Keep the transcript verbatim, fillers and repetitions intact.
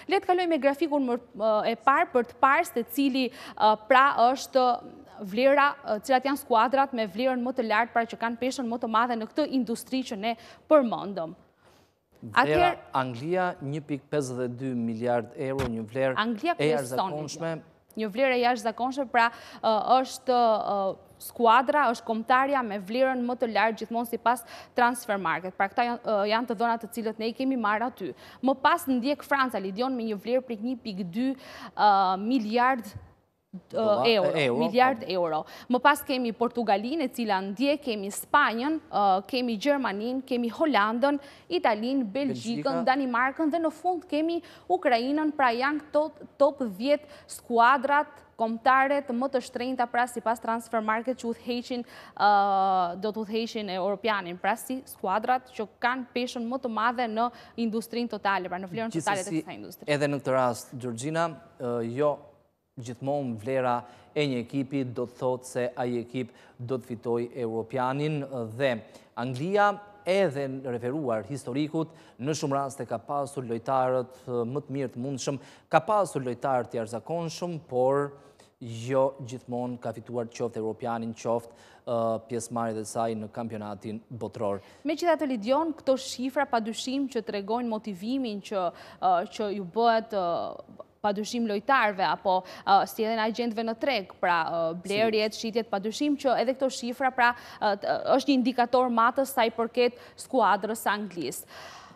Le të kaloj me grafikun e parë për të parë se cili pra është vlera, cilat janë skuadrat me vlerën më të lartë, pra që kanë peshën më të madhe në këtë industri që ne përmendëm. Vlera Anglia një pikë pesëdhjetë e dy miliard euro, një vlerë e jashtëzakonshme. Një vlerë e jashtëzakonshme, pra është skuadra, është kombëtarja me vlerën më të lartë gjithmonë sipas Transfermarkt. Pra këta janë të dhënat të cilët ne i kemi marrë aty. Më pas ndjek Franca, Lidion, me një vlerë prej një pikë dy miliard euro, miliard euro. Më pas kemi Portugalin, e cila ndje, kemi Spanjën, kemi Gjermanin, kemi Holandën, Italin, Belgjikën, Danimarkën dhe në fund kemi Ukrainën, pra janë top dhjetë skuadrat kombëtare të më të shtrenjta, pra sipas Transfermarkt që udhëheqin do të udhëheqin europianin, pra si skuadrat që kanë peshën më të madhe në industrinë totale, pra në vlerën totale të kësaj industrie. Edhe në këtë rast, Gjorgjina, jo gjithmonë vlera e një ekipi do të thotë se ai ekip do të fitoj europianin dhe Anglia edhe në referuar historikut, në shumë raste ka pasur lojtarët më të mirë të mundshëm, ka pasur lojtarë të jashtëzakonshëm, por jo gjithmonë ka fituar qoftë europianin, qoftë pjesëmarrjet e saj në kampionatin botror. Megjithatë, Lidion, këto shifra padyshim që tregojnë motivimin që që ju bëhet padyshim lojtarëve, apo si edhe në agjentëve në treg, pra blerjet, shitjet, padyshim që edhe këto shifra, pra është një indikator matës sa i përket skuadrës anglisë.